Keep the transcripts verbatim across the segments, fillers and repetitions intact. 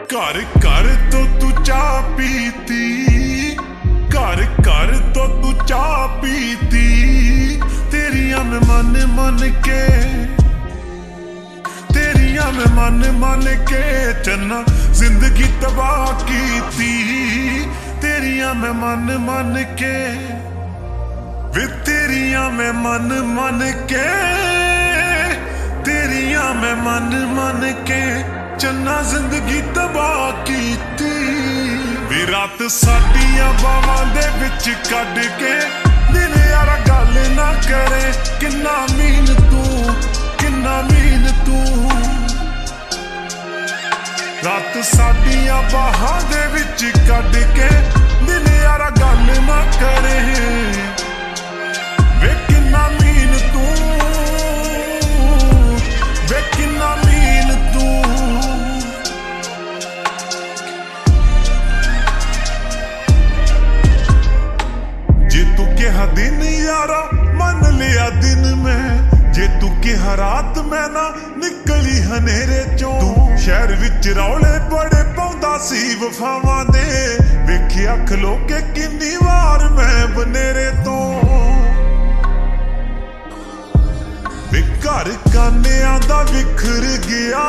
घर घर तो तू चाह पीती, घर घर तो तू चाह पीती, तेरिया में मन मन के, तेरिया में मन मन के चन्ना जिंदगी तबाह की थी, तेरिया में मन मन के वे तेरिया में मन मन के, तेरिया में मन मन के चन्ना जिंदगी तबाह की थी। वे रात साडियां बावां दे विच कढ के दिल यारा गल ना करे, किन्ना मीन तू किन्ना मीन तू, रात साडियां बाहां दे विच कढ के दिल यारा गल ना करे, वे किन्ना मीन तू वे किन्ना मीन तू। जे तू कहा दिन यारा मन लिया दिन में, जे तू कहा रात मैं ना निकली हनेरे चों, शहर विच रौले बड़े पाउंदा सी वफावां दे, वेखिया खलो के किन्नी वार मैं बनेरे तो, वे घर कानियां दा विखर गया,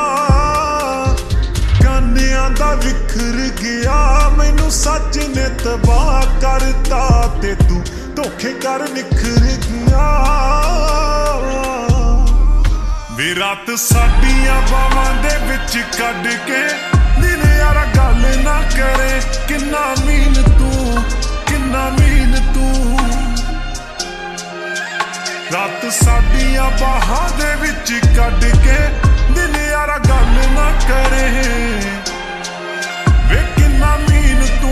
कानियां दा विखर गया, मैनू सच ने तबाह करता ते तू धोखे कर निखर गया। वे रात साडियां बावां दे विच कढ के दिल यारा गल ना करे, किन्ना मीन तू किन्ना मीन तू, रात साडियां बाहां दे विच कढ के दिल यारा गल ना करे, वे किन्ना मीन तू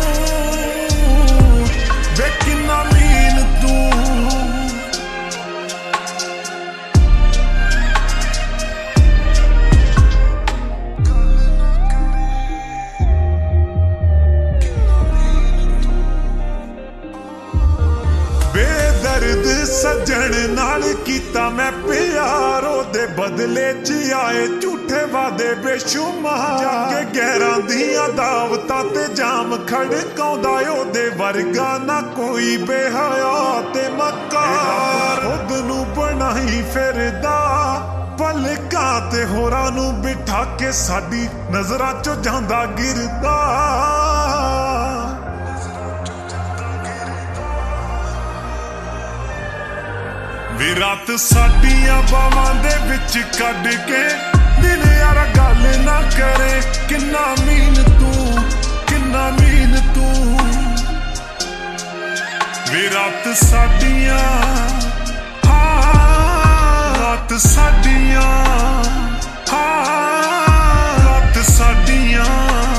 वे किन्ना मीन तू। बेदर्द सज्जन नाल कीता मैं प्यार, ओदे बदले च आए झूठे वादे बेशुमार, जाके गैरां दियां दावतां ते जाम खड़काउंदा, ओदे वर्गा ना कोई बेहया ते मक्कार, खुद नूं बनाई फिरदा पलकां ते होरां नूं बिठा के साडी नजरां चों जांदा गिरदा। वे रात साडियां बावां दे विच कढ के दिल यारा गल ना करे, किन्ना मीन तू किन्ना मीन तू, वे रात साडियां हाँ रात साडियां हाँ रात साडियां,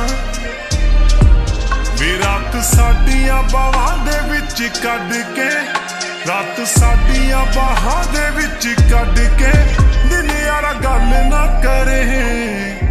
वे रात साडियां बावां दे विच कढ के, रात साडियां बाहां दे विच कढ के दिल यारा गल ना करे।